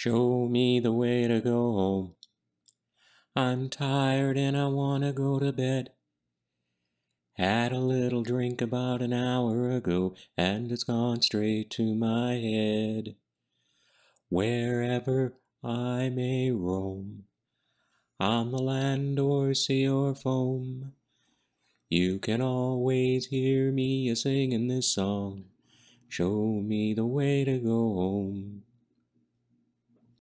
Show me the way to go home. I'm tired and I wanna go to bed. Had a little drink about an hour ago, and it's gone straight to my head. Wherever I may roam, on the land or sea or foam, you can always hear me a-singing this song. Show me the way to go home.